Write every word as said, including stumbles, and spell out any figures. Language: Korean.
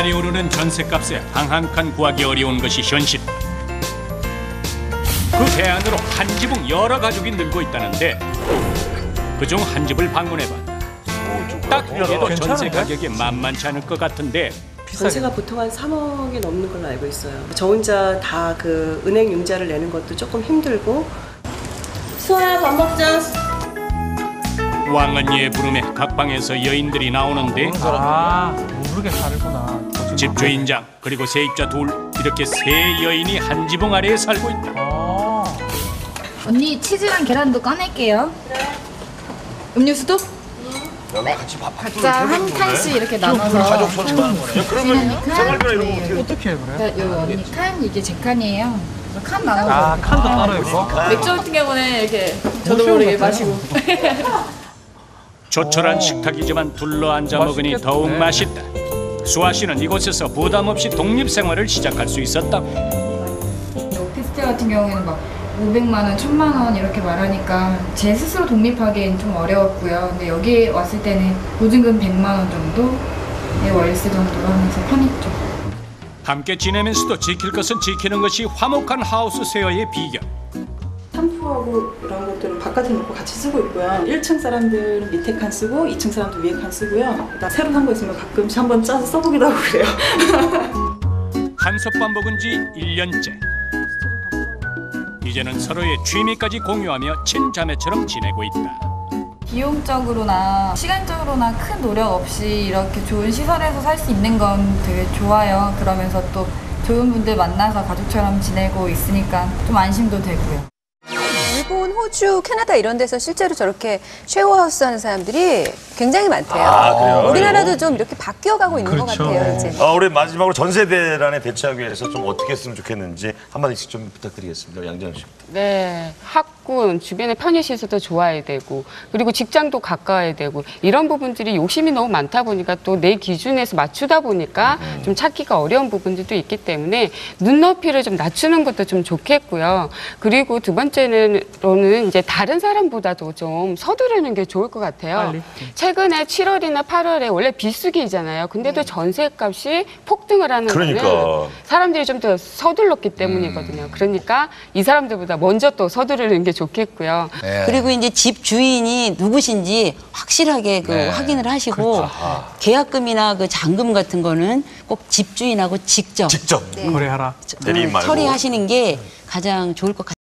날이 오르는 전셋값에 방 한 칸 구하기 어려운 것이 현실. 그 대안으로 한 지붕 여러 가족이 늘고 있다는데 그중 한 집을 방문해봤다. 딱 보기에도 전세 가격이 만만치 않을 것 같은데 전세가 보통 한 삼억이 넘는 걸로 알고 있어요. 저 혼자 다 그 은행 융자를 내는 것도 조금 힘들고. 수아야, 밥 먹자. 왕언니의 부름에 각 방에서 여인들이 나오는데 아, 모르게 살구나. 집주인장 그리고 세입자 둘 이렇게 세 여인이 한 지붕 아래에 살고 있다. 아. 언니 치즈랑 계란도 꺼낼게요. 그래. 음료수도? 네. 같이 밥 각자 한 칸씩 이렇게 나눠서. 가족 선택하는 거네. 그러면 생활비나 이런 거 어떻게? 어떻게 해 그래? 요 언니 칸 이게 제 칸이에요. 칸 나눠서. 아, 칸도 따로 있고. 맥주 같은 경우는 이렇게 저도 모르게 마시고. 조촐한 식탁이지만 둘러앉아 먹으니 맛있겠네. 더욱 맛있다. 수아 씨는 이곳에서 부담 없이 독립 생활을 시작할 수 있었다. 오피스텔 같은 경우에는 막 오백만 원, 천만 원 이렇게 말하니까 제 스스로 독립하기엔 좀 어려웠고요. 근데 여기 왔을 때는 보증금 백만 원 정도의 월세 정도로 하면서 편했죠. 함께 지내면서도 지킬 것은 지키는 것이 화목한 하우스 세어의 비결. 샴푸하고 이런 것들은 바깥에 놓고 같이 쓰고 있고요. 일 층 사람들은 밑에 칸 쓰고 이 층 사람들 위에 칸 쓰고요. 나 새로 산 거 있으면 가끔씩 한번 짜서 써보기도 하고 그래요. 한솥밥 먹은 지 일 년째. 이제는 서로의 취미까지 공유하며 친자매처럼 지내고 있다. 비용적으로나 시간적으로나 큰 노력 없이 이렇게 좋은 시설에서 살 수 있는 건 되게 좋아요. 그러면서 또 좋은 분들 만나서 가족처럼 지내고 있으니까 좀 안심도 되고요. 일본, 호주, 캐나다 이런 데서 실제로 저렇게 쉐어하우스 하는 사람들이 굉장히 많대요. 아, 그래요? 우리나라도 좀 이렇게 바뀌어가고 있는 것 그렇죠. 같아요, 이제. 어, 우리 마지막으로 전세 대란에 대처하기 위해서 좀 어떻게 했으면 좋겠는지 한마디씩 좀 부탁드리겠습니다. 양재현 씨. 네, 학군, 주변에 편의시설도 좋아야 되고 그리고 직장도 가까워야 되고 이런 부분들이 욕심이 너무 많다 보니까 또 내 기준에서 맞추다 보니까 음. 좀 찾기가 어려운 부분들도 있기 때문에 눈높이를 좀 낮추는 것도 좀 좋겠고요. 그리고 두 번째로는 이제 다른 사람보다도 좀 서두르는 게 좋을 것 같아요. 빨리. 최근에 칠월이나 팔월에 원래 비수기잖아요. 근데도 전세값이 폭등을 하는 그러니까. 거는 사람들이 좀 더 서둘렀기 때문이거든요. 그러니까 이 사람들보다 먼저 또 서두르는 게 좋겠고요. 네. 그리고 이제 집 주인이 누구신지 확실하게 그 네. 확인을 하시고 계약금이나 그 잔금 같은 거는 꼭 집 주인하고 직접 직접 거래하라. 그 대리인 말고. 처리하시는 게 가장 좋을 것 같아요.